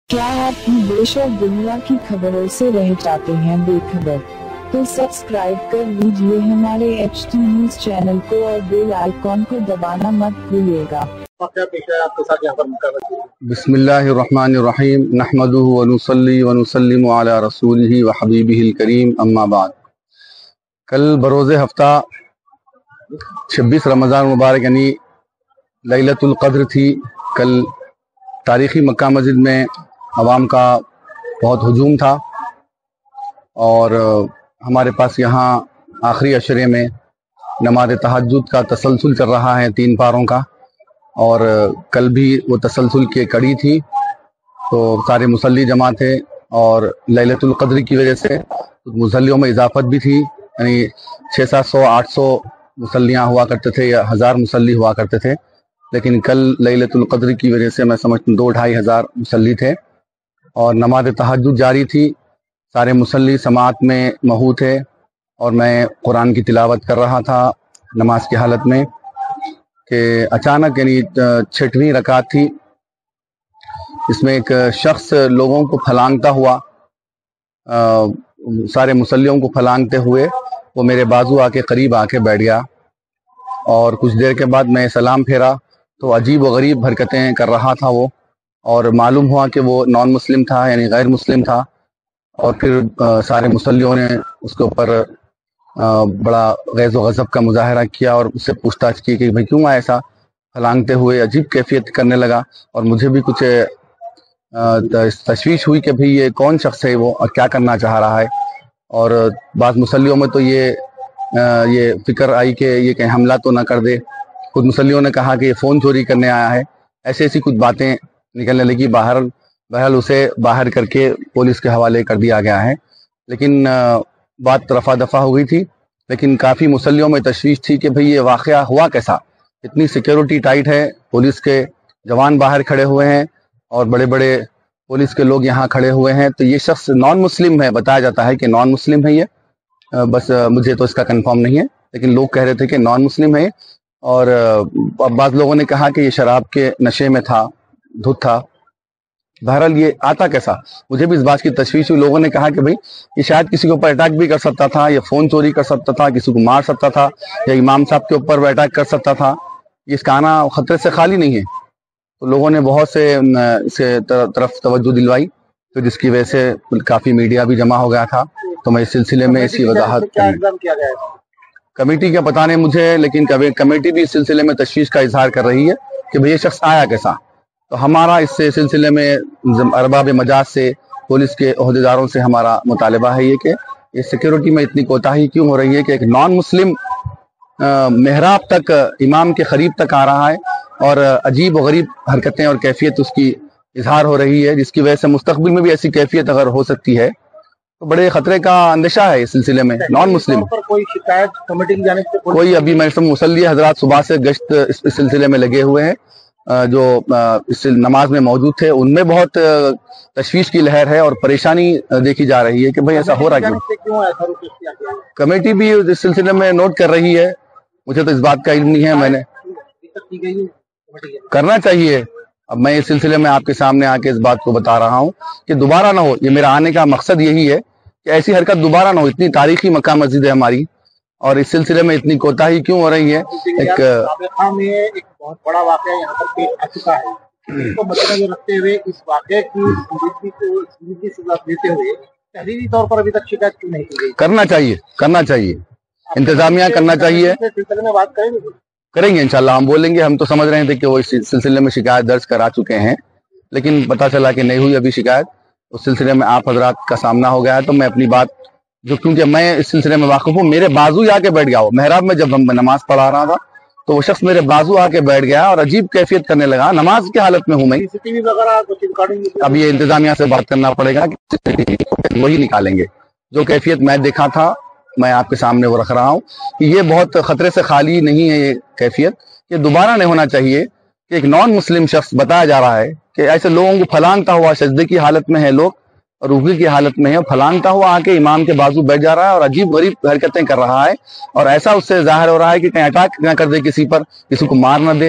क्या आप देश और दुनिया की खबरों से रह जाते हैं बेखबर? तो सब्सक्राइब कर लीजिए हमारे HT न्यूज चैनल को और बेल आइकॉन को दबाना मत भूलिएगा। बिस्मिल्लाहिर्रहमानिर्रहीम नहमदुहु व नुसल्ली व नुसल्लिमु अला रसूलिही व हबीबिहिल करीम अम्मा बाद। कल बरोज़े हफ्ता 26 रमज़ान मुबारक यानी लैलतुल क़द्र थी। कल तारीख़ी मक्का मस्जिद में अवाम का बहुत हुजूम था और हमारे पास यहाँ आखिरी अशरे में नमाज तहज्जुद का तसलसल चल रहा है 3 पारों का, और कल भी वो तसलसल की कड़ी थी। तो सारे मुसल्ली जमा थे और लैलतुल क़द्र की वजह से मुसल्लियों में इजाफत भी थी, यानी 600-700-800 मुसल्लियाँ हुआ करते थे या 1000 मुसल्ली हुआ करते थे। लेकिन कल लैलतुल क़द्र की वजह से मैं समझता हूँ 2-2.5 हज़ार मुसल्ली थे और नमाज तहज्जुद जारी थी। सारे मुसल्ली समात में महू थे और मैं कुरान की तिलावत कर रहा था नमाज की हालत में कि अचानक यानी 6वीं रकात थी, इसमें एक शख्स लोगों को फलांगता हुआ, सारे मुसल्लियों को फलांगते हुए वो मेरे बाजू आके करीब आके बैठ गया और कुछ देर के बाद मैं सलाम फेरा तो अजीब व गरीब हरकतें कर रहा था वो, और मालूम हुआ कि वो नॉन मुस्लिम था यानी गैर मुस्लिम था। और फिर सारे मुसल्लियों ने उसके ऊपर बड़ा गैज़ व गज़ब का मुजाहरा किया और उससे पूछताछ की कि भाई क्यों ऐसा फलांगते हुए अजीब कैफियत करने लगा। और मुझे भी कुछ तशवीश हुई कि भाई ये कौन शख्स है वो और क्या करना चाह रहा है। और बाद मुसल्लियों में तो ये फिक्र आई कि ये कहीं हमला तो ना कर दे। खुद मुसल्लियों ने कहा कि ये फ़ोन चोरी करने आया है, ऐसी कुछ बातें निकलने लगी। बहरहाल उसे बाहर करके पुलिस के हवाले कर दिया गया है। लेकिन बात रफा दफा हो गई थी, लेकिन काफ़ी मुसल्लियों में तशवीश थी कि भाई ये वाक़या हुआ कैसा। इतनी सिक्योरिटी टाइट है, पुलिस के जवान बाहर खड़े हुए हैं और बड़े बड़े पुलिस के लोग यहाँ खड़े हुए हैं। तो ये शख्स नॉन मुस्लिम है, बताया जाता है कि नॉन मुस्लिम है ये, बस मुझे तो इसका कंफर्म नहीं है, लेकिन लोग कह रहे थे कि नॉन मुस्लिम है। और बाज़ लोगों ने कहा कि ये शराब के नशे में था, धुत था। बहरहाल ये आता कैसा, मुझे भी इस बात की तशवीश हुई। लोगों ने कहा कि भाई ये शायद किसी के ऊपर अटैक भी कर सकता था, या फ़ोन चोरी कर सकता था, किसी को मार सकता था, या इमाम साहब के ऊपर अटैक कर सकता था। इसका आना खतरे से खाली नहीं है। तो लोगों ने बहुत से तरफ तवज्जो दिलवाई, तो जिसकी वजह से काफ़ी मीडिया भी जमा हो गया था। तो मैं इस सिलसिले में इसकी वजाहत कमेटी क्या पता नहीं मुझे, लेकिन कमेटी भी इस सिलसिले में तशवीश का इजहार कर रही है कि भाई ये शख्स आया कैसा। तो हमारा इस सिलसिले में अरबाब मजाज से, पुलिस के ओहदेदारों से हमारा मुतालबा है ये कि इस सिक्योरिटी में इतनी कोताही क्यों हो रही है कि एक नॉन मुस्लिम मेहराब तक, इमाम के करीब तक आ रहा है और अजीब व गरीब हरकतें और कैफियत उसकी इजहार हो रही है, जिसकी वजह से मुस्तकबिल में भी ऐसी कैफियत अगर हो सकती है तो बड़े खतरे का अंदेशा है इस सिलसिले में। नॉन मुस्लिम पर कोई शिकायत कमेटी की जानिब से कोई अभी मैं सब मुसल्ली हजरात सुबह से गश्त इस सिलसिले में लगे हुए हैं, जो इस नमाज में मौजूद थे उनमें बहुत तशवीश की लहर है और परेशानी देखी जा रही है कि भाई ऐसा हो रहा क्यों। कमेटी भी इस सिलसिले में नोट कर रही है, मुझे तो इस बात का इल्म नहीं है। मैंने करना चाहिए। अब मैं इस सिलसिले में आपके सामने आके इस बात को बता रहा हूँ कि दोबारा ना हो। ये मेरा आने का मकसद यही है कि ऐसी हरकत दोबारा ना हो। इतनी तारीखी मक्का मस्जिद है हमारी और इस सिलसिले में इतनी कोताही क्यों हो रही है। एक बहुत बड़ा वाकया यहाँ पर पेश आ चुका है, इसको मद्देनजर रखते हुए इस वाकये की सजा देते हुए तहरीरी तौर पर अभी तक शिकायत क्यों नहीं की गई। करना चाहिए इंतजामिया करना चाहिए। सिलसिले में बात करेंगे इंशाल्लाह, हम बोलेंगे। हम तो समझ रहे थे कि वो इस सिलसिले में शिकायत दर्ज करा चुके हैं, लेकिन पता चला कि नहीं हुई अभी शिकायत। उस सिलसिले में आप हजरात का सामना हो गया है, तो मैं अपनी बात जो, क्योंकि मैं इस सिलसिले में वाकिफ हूँ, मेरे बाजू आके बैठ गया। वो मेहराब में जब हम नमाज पढ़ा रहा था तो वो शख्स मेरे बाजू आके बैठ गया और अजीब कैफियत करने लगा। नमाज की हालत में हूँ मैं। अब ये इंतजामिया से बात करना पड़ेगा कि वही निकालेंगे। जो कैफियत मैं देखा था मैं आपके सामने वो रख रहा हूँ कि ये बहुत खतरे से खाली नहीं है। ये कैफियत ये दोबारा नहीं होना चाहिए कि एक नॉन मुस्लिम शख्स बताया जा रहा है कि ऐसे लोगों को फलांगता हुआ, सजदे की हालत में है लोग और रुकू की हालत में है, फलांगता हुआ आके इमाम के बाजू बैठ जा रहा है और अजीब गरीब हरकतें कर रहा है। और ऐसा उससे जाहिर हो रहा है कि कहीं अटैक ना कर दे किसी पर, किसी को मार ना दे।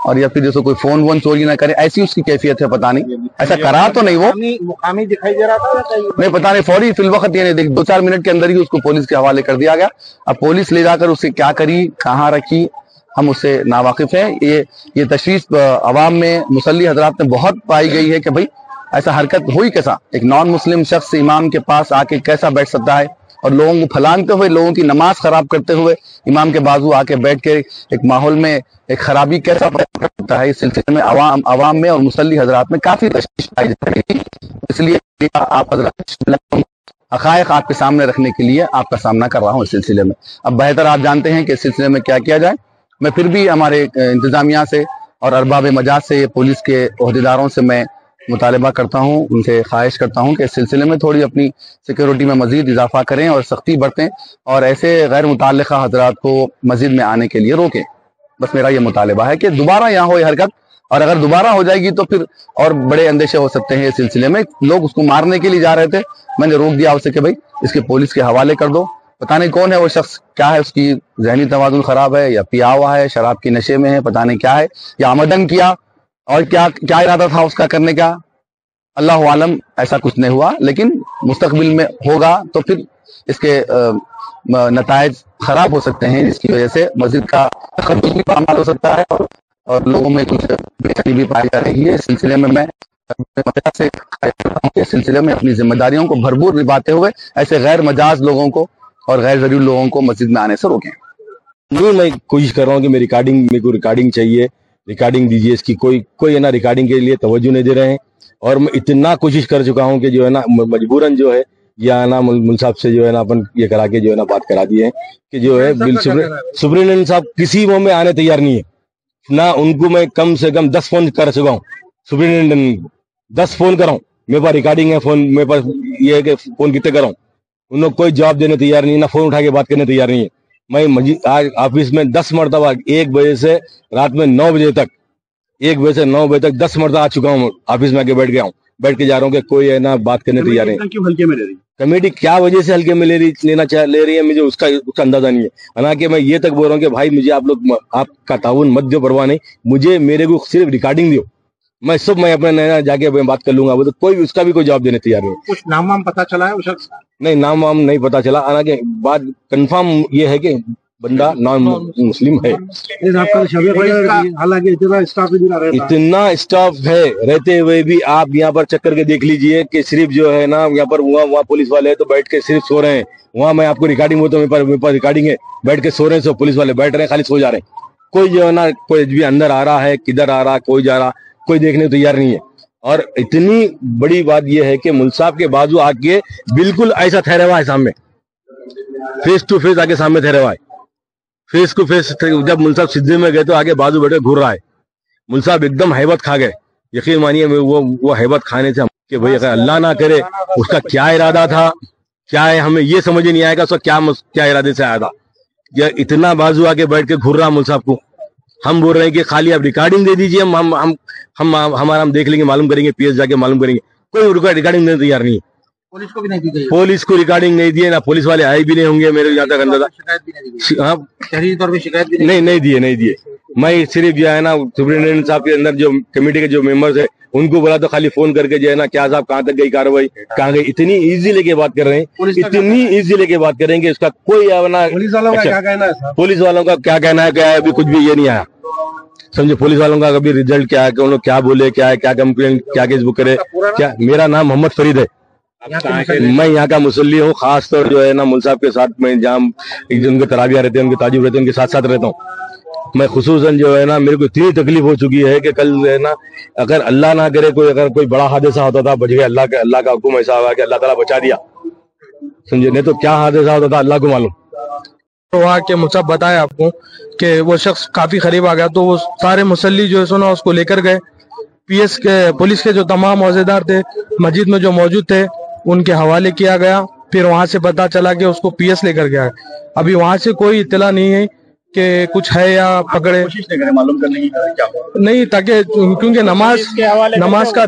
اور یا پھر جیسے کوئی فون وون چوری نہ کرے، ایسی اس کی کیفیت ہے، پتہ نہیں ایسا کرا تو نہیں وہ مقامی دکھائی دے رہا تھا، نہیں پتہ نہیں، فوری فی الوقت یہ نہیں 2-4 منٹ کے اندر ہی اس کو پولیس کے حوالے کر دیا گیا۔ اب پولیس لے جا کر اسے کیا کری، کہاں رکھی، ہم اس سے ناواقف ہیں۔ یہ تشویش عوام میں مسلی حضرات میں بہت پائی گئی ہے کہ بھئی ایسا حرکت ہوئی کیسا، ایک نان مسلم شخص امام کے پاس آ کے کیسا بیٹھ سکتا ہے، اور لوگوں کو پھلانتے ہوئے، لوگوں کی نماز خراب کرتے ہوئے امام کے بازو آ کے بیٹھ کے ایک ماحول میں ایک خرابی کیسا پیدا کرتا ہے۔ اس سلسلے میں عوام میں اور مسلی حضرات میں کافی تشویش پائی جاتی ہے، اس لیے آپ حضرات حقائق آپ کے سامنے رکھنے کے لیے آپ کا سامنا کر رہا ہوں اس سلسلے میں۔ اب بہتر آپ جانتے ہیں کہ اس سلسلے میں کیا کیا جائے۔ میں پھر بھی ہمارے انتظامیہ سے اور ارباب مجاز سے، پولیس کے عہدیداروں سے میں مطالبہ کرتا ہوں، ان سے خواہش کرتا ہوں کہ اس سلسلے میں تھوڑی اپنی سیکیورٹی میں مزید اضافہ کریں اور سختی برتیں، اور ایسے غیر متعلقہ حضرات کو مسجد میں آنے کے لیے روکیں۔ بس میرا یہ مطالبہ ہے کہ دوبارہ یہاں ہو یہ حرکت، اور اگر دوبارہ ہو جائے گی تو پھر اور بڑے اندیشے ہو سکتے ہیں اس سلسلے میں۔ لوگ اس کو مارنے کے لیے جا رہے تھے، میں نے روک دیا اسے کہ بھائی اس کے پولیس کے حوالے کر دو۔ پتہ نہیں کون ہے وہ شخص، کیا ہے اس کی ذہنی توازن خراب ہے، یا پیا ہوا ہے، شراب کی نشے میں ہے، پتہ نہیں کیا ہے، یا آمدن کیا، اور کیا ارادہ تھا اس کا کرنے کا، اللہ عالم۔ ایسا کچھ نہیں ہوا، لیکن مستقبل میں ہوگا تو پھر اس کے نتائج خراب ہو سکتے ہیں، جس کی وجہ سے مسجد کا تقدس بھی پامال ہو سکتا ہے، اور لوگوں میں کچھ بے چینی بھی پائی جا رہی ہے۔ اس سلسلے میں میں اس سلسلے میں اپنی ذمہ داریوں کو بھرپور نبھاتے ہوئے ایسے غیر مجاز لوگوں کو اور غیر ضروری لوگوں کو مسجد میں آنے سے روکیں۔ نہیں، میں کوشش کر رہا ہوں کہ میرے کو ریکارڈنگ چاہیے، ریکارڈنگ دیجیے اس کی۔ کوئی ہے نا ریکارڈنگ کے لیے توجہ نہیں دے رہے ہیں، اور میں اتنا کوشش کر چکا ہوں کہ جو ہے نا مجبوراً جو ہے یا نا مل صاحب سے جو ہے نا اپن یہ کرا کے جو ہے نا بات کرا دیے ہیں کہ جو ہے سپرنٹینڈنٹ صاحب کسی وہ میں آنے تیار نہیں ہے، نہ ان کو میں کم سے کم 10 فون کر چکا ہوں، سپرنٹینڈنٹ کو 10 فون کراؤں، میرے پاس ریکارڈنگ ہے فون، میرے پاس یہ ہے کہ فون کتنے کراؤں، ان لوگ کوئی جواب دینے تیار نہیں، نہ فون اٹھا کے بات کرنے تیار نہیں ہے۔ میں آج آفس میں 10 مرتبہ 1 بجے سے رات میں 9 بجے تک 1 بجے سے 9 بجے تک 10 مرتبہ آ چکا ہوں، آفس میں آ کے بیٹھ گیا ہوں، بیٹھ کے جا رہا ہوں کہ کوئی ہے نا بات کرنے تیار نہیں۔ کیوں ہلکے میں لے رہی کمیٹی کیا وجہ سے ہلکے میں لے رہی ہے مجھے اس کا اندازہ نہیں ہے، حالانکہ میں یہ تک بول رہا ہوں کہ بھائی مجھے آپ کا تعاون مت دو، پرواہ نہیں، مجھے میرے کو صرف ریکارڈنگ دیو، میں اپنے جا کے بات کر لوں گا۔ وہ تو کوئی اس کا بھی کوئی جواب دینے تیار نہیں۔ کچھ نام وام پتا چلا ہے اس شخص؟ نہیں، نام وام نہیں پتا چلا، حالانکہ بات کنفرم یہ ہے کہ بندہ نان مسلم ہے۔ اتنا اسٹاف ہے رہتے ہوئے بھی آپ یہاں پر چکر کے دیکھ لیجئے کہ صرف جو ہے نا یہاں پر وہاں پولیس والے ہیں تو بیٹھ کے صرف سو رہے ہیں، وہاں میں آپ کو ریکارڈنگ ہوتا ہوں، میرے پاس ریکارڈنگ ہے، بیٹھ کے سو رہے ہیں، سو پولیس والے بیٹھ رہے ہیں، خالی سو جا رہے ہیں، کوئی جو ہے نا کوئی بھی اندر آ رہا ہے، کدھر آ رہا، کوئی جا رہا، کوئی دیکھنے تیار نہیں ہے۔ اور اتنی بڑی بات یہ ہے کہ ملصاحب کے بازو آ کے بالکل ایسا ٹھہرا ہوا ہے سامنے، فیس ٹو فیس آگے سامنے ٹھہرا ہوا ہے، فیس ٹو فیس۔ جب ملصاحب سدھے میں گئے تو آگے بازو بیٹھے گھور رہا ہے، ملصاحب ایک دم ہیبت کھا گئے، یقین مانیے وہ ہیبت کھانے سے کہ بھئی اگر اللہ نہ کرے اس کا کیا ارادہ تھا، کیا ہے ہمیں یہ سمجھ نہیں آئے گا اس کا کیا ارادے سے آیا تھا، یا اتنا بازو آگے بیٹھ کے گھور رہا ملصاحب کو۔ ہم بول رہے ہیں کہ خالی آپ ریکارڈنگ دے دیجیے، ہم دیکھ لیں گے، معلوم کریں گے، پی ایس جا کے معلوم کریں گے، کوئی ریکارڈنگ دینے تیار نہیں ہے۔ پولیس کو بھی نہیں دی گئی، پولیس کو ریکارڈنگ نہیں دیے، نہ پولیس والے آئے بھی نہیں ہوں گے میرے یہاں تک اندازہ۔ ہاں، شہری طور پہ شکایت بھی نہیں دیے۔ میں صرف جو ہے نا سپرنٹینڈنٹ صاحب کے اندر جو کمیٹی کے جو ممبرز ہیں ان کو بولا تو خالی فون کر کے جو ہے نا کیا صاحب کہاں تک گئی کارروائی، کہاں گئی، اتنی ایزی لے کے بات کر رہے ہیں، اتنی ایزی لے کے بات کریں گے اس کا کوئی پولیس والوں کا کیا کہنا ہے؟ پولیس والوں کا کیا کہنا ہے، کیا ہے، ابھی کچھ بھی یہ نہیں آیا، سمجھے، پولیس والوں کا کبھی ریزلٹ کیا ہے کہ ان لوگ کیا بولے، کیا ہے، کیا کمپلین، کیا کیس بک کرے، کیا۔ میرا نام محمد فرید ہے، میں یہاں کا مسلی ہوں، خاص طور جو ہے نا ملصاحب کے ساتھ میں جہاں ان کے تراویح رہتے ہیں، ان کے تاجب رہتے ہیں، ان کے ساتھ رہتا ہوں۔ میں خصوصاً جو ہے نا میرے کو اتنی تکلیف ہو چکی ہے کہ کل جو ہے نا اگر اللہ نہ کرے اگر کوئی بڑا حادثہ ہوتا تھا، بچ گئے، اللہ کا حکم ایسا ہوا کہ اللہ تعالیٰ بچا دیا، سمجھے، نہیں تو کیا حادثہ ہوتا تھا اللہ کو معلوم۔ ہوا کہ مصعب بتایا آپ کو کہ وہ شخص کافی قریب آ گیا تو وہ سارے مسلی جو ہے سنا اس کو لے کر گئے، پولیس کے جو تمام عہدیدار تھے مسجد میں جو موجود تھے ان کے حوالے کیا گیا، پھر وہاں سے پتا چلا کہ اس کو پی ایس لے کر گیا ہے۔ ابھی وہاں سے کوئی اطلاع نہیں ہے کہ کچھ ہے یا پکڑے معلوم کرنے کی نہیں، تاکہ کیونکہ نماز کا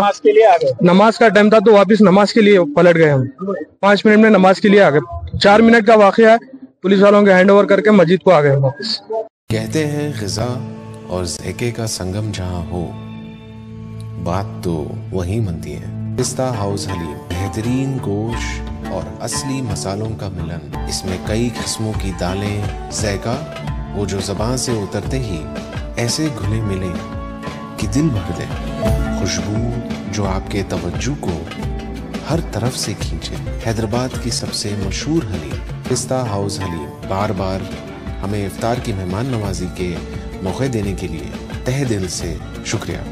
ٹائم تھا تو واپس نماز کے لیے پلٹ گئے، ہم 5 منٹ میں نماز کے لیے آ گئے، 4 منٹ کا واقعہ ہے، پولیس والوں کے ہینڈ اوور کر کے مسجد کو آ گئے واپس۔ کہتے ہیں غذا اور ذائقے کا سنگم جہاں ہو، بات تو وہی بنتی ہے۔ پستہ ہاؤس حلیم، بہترین گوشت اور اصلی مسالوں کا ملن، اس میں کئی قسموں کی دالیں، ذائقہ وہ جو زبان سے اترتے ہی ایسے گھلے ملے کہ دل بھر دے، خوشبو جو آپ کے توجہ کو ہر طرف سے کھینچے۔ حیدرآباد کی سب سے مشہور حلیم پستہ ہاؤس حلیم، بار بار ہمیں افطار کی مہمان نوازی کے موقع دینے کے لیے تہہ دل سے شکریہ۔